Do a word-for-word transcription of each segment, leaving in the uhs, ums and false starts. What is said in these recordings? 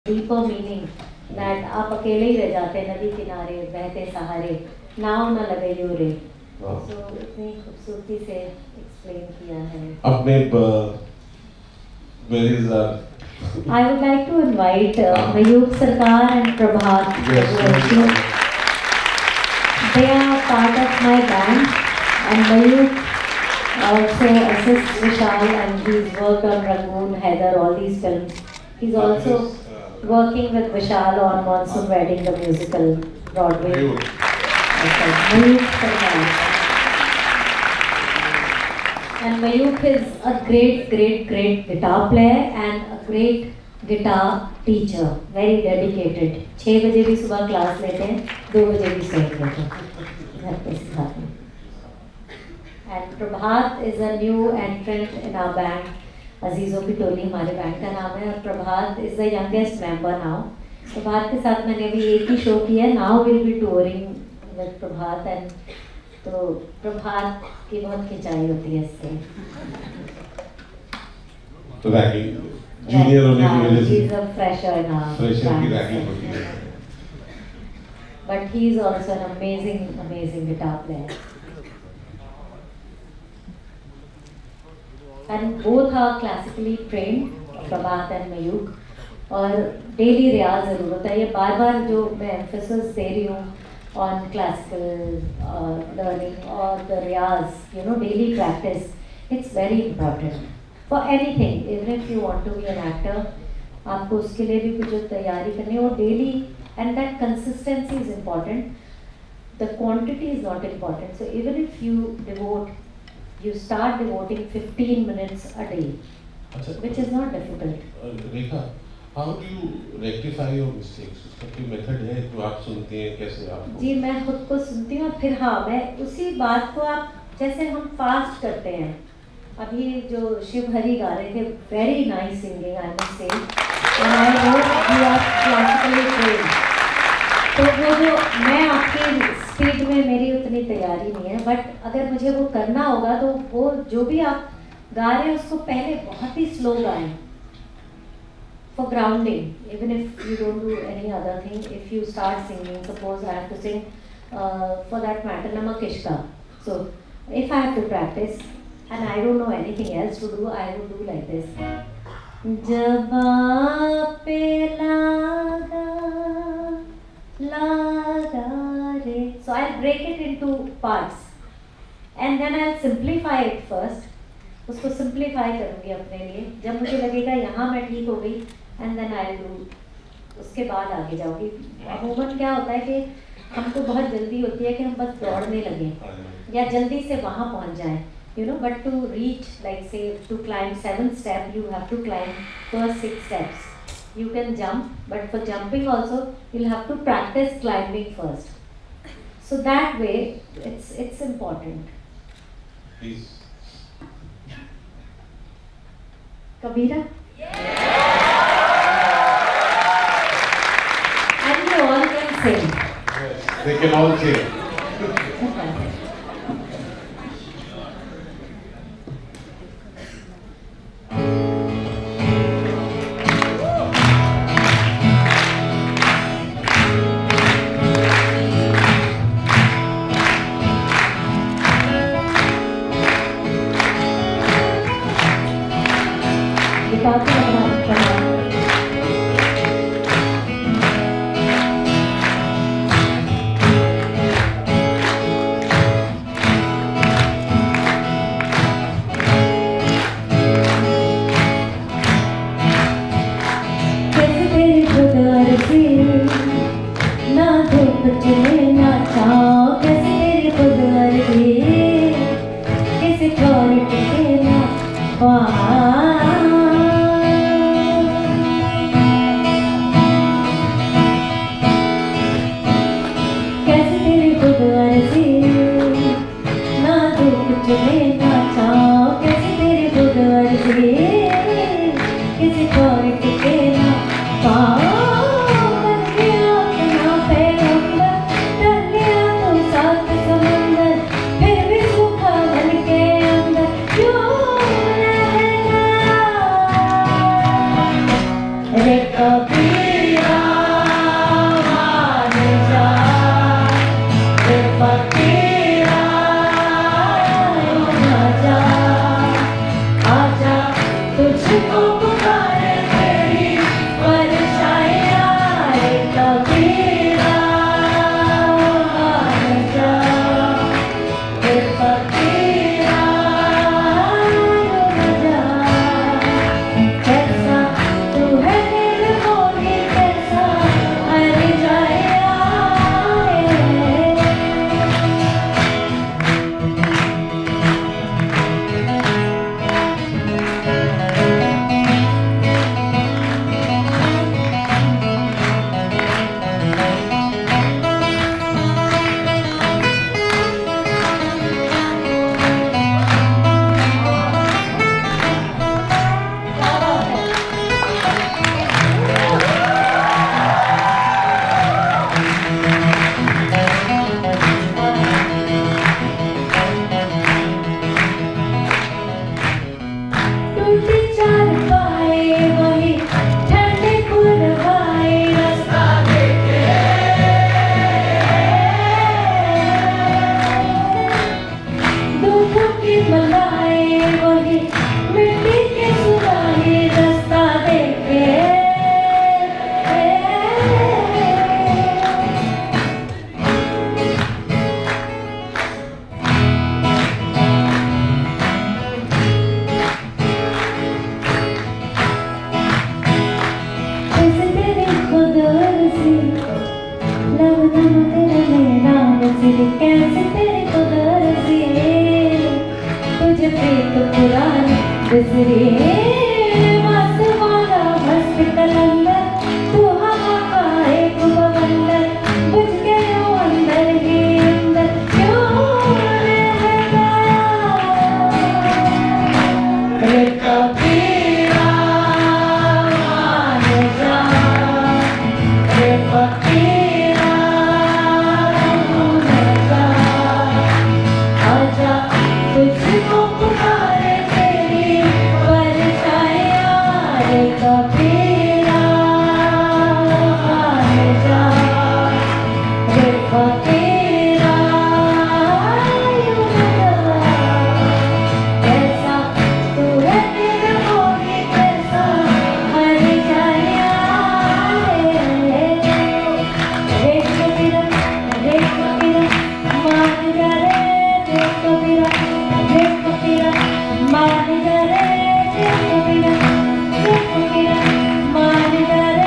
deeper meaning that आप अकेले ही रह जाते नदी किनारे बहते सहारे नाव न लगे यूरे so इतनी खूबसूरती से explain किया है. अब मैं where is our I would like to invite uh, Mayuk Sarkar and Prabhat. Yes. They are part of my band and Mayuk also assists Vishal and he's worked on Rangoon, Haider, all these films. He's also working with Vishal on Monsoon Wedding, the musical Broadway. Mayuk Sarkar. And Mayuk is a great, great, great guitar player and a great guitar teacher. Very dedicated. छह बजे भी सुबह class लेते हैं, दो बजे भी सो लेते हैं, घर पे सिखाते हैं. And Prabhat is a new entrant in our band. अजीज़ों की टोली हमारे बैंड का नाम है और प्रभात is the youngest member now. प्रभात के साथ मैंने अभी एक ही शो किया है. Now we'll be touring with Prabhat and तो प्रभात की बहुत खिंचाई होती है इससे. तो रैगिंग जूनियर होने की वजह से he's a fresher now. Fresher की रैगिंग होती है. But he is also an amazing, amazing guitar player. And both are classically trained, Prabhat and Mayuk. और डेली रियाज ज़रूर होता है. ये बार बार जो मैं emphasis दे रही हूँ on classical uh, learning or the riyaz, you know, daily practice, it's very important for anything. Even if you want to be an actor, आपको उसके लिए भी कुछ तैयारी करनी है और daily, and that consistency is important. The quantity is not important. So even if you devote, you start devoting fifteen minutes a day, which is not difficult. Rekha, how do you rectify your mistakes? उसका कोई method है जो आप सुनते हैं कैसे आप? जी मैं खुद को सुनती हूँ फिर हाँ मैं उसी बात को आप जैसे हम फास्ट करते हैं. अभी जो शिव हरी गा रहे थे, very nice singing I must say, and I hope you are classically trained. तो वो जो मैं आपकी स्पीड में मेरी उतनी तैयारी नहीं है, बट अगर मुझे वो करना होगा तो वो जो भी आप गा रहे हैं उसको पहले बहुत ही स्लो गाएं. For grounding, even if you don't do any other thing, if you start singing, suppose I have to sing, uh, for that matter, Namakishka. So, if I have to practice, and I don't know anything else to do, I would do like this. Jab pe laga, laga re. So I'll break it into parts, and then I'll simplify it first. उसको simplify करूँगी अपने लिए. जब मुझे लगेगा यहाँ मैं ठीक हो गई एंड देन आई डू, उसके बाद आगे जाऊँगी. अमूमन क्या होता है कि हमको बहुत जल्दी होती है कि हम बस दौड़ने लगें या जल्दी से वहाँ पहुँच जाएं, you know. But to reach like say to climb seven step you have to climb first six steps. You can jump but for jumping also you have to practise climbing first. So that way it's it's important. Kabira? And they all can sing. Yes, they can all sing. कैसे तेरे को दर्जिए तुझे प्रीत पुरानी बिसरिए मस्त वाला मस्त कलंदर तू हवा का एक बवंदर बुझ गए हो अंदर ही अंदर क्यों रहता ये कबीरा मान जा ये फकीरा तुझको पुकारे तेरी परछाइयाँ रे कबीरा मान जा रे फकीरा यूं लगा कैसा तू है दिल होगी कैसा हर जाइयाँ रे रे कबीरा रे कबीरा मान जा रे रे कबीरा रे कबीरा मान जा रे रे कबीरा रे कबीरा मान जा रे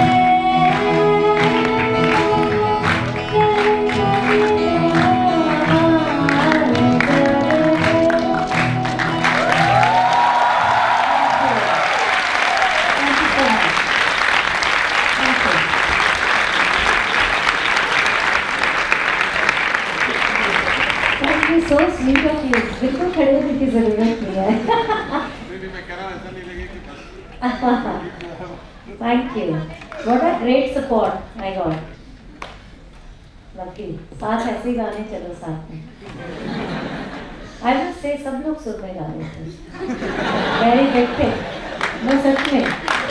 So sweet of you. बिल्कुल खड़े होने की जरूरत नहीं है। नहीं मैं कह रहा हूँ ऐसा नहीं लगे कि Thank you. What a great support I got. Lucky. साथ ऐसे ही गाने चलो साथ में। I must say सब लोग सुर में गा रहे थे। Very hectic. मैं सच में।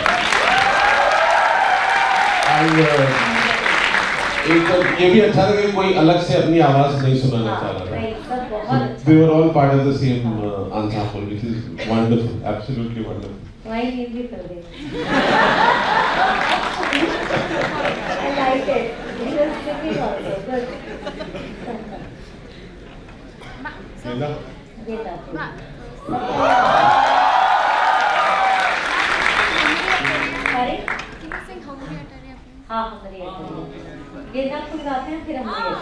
एक ये भी अच्छा लगा कि कोई अलग से अपनी आवाज नहीं सुनाना चाह रहा था। We were all part of the same uh, ensemble, which is wonderful, absolutely wonderful. वही नींद भी कर गई। I like it. It was singing also. Good. Veda? Veda. Sorry? हाँ हमारी अटरी गेंदा फूल गाते हैं फिर हमारी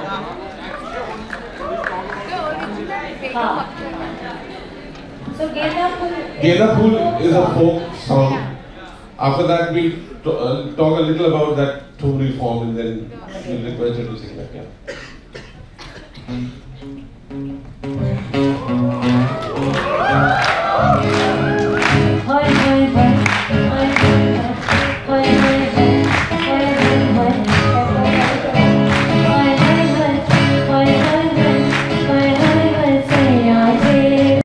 अटरी हाँ so गेंदा फूल Veda Pool is a folk song. After that we'll t- uh, talk a little about that tonal form and then we'll request you to sing that. Yeah. Thank you.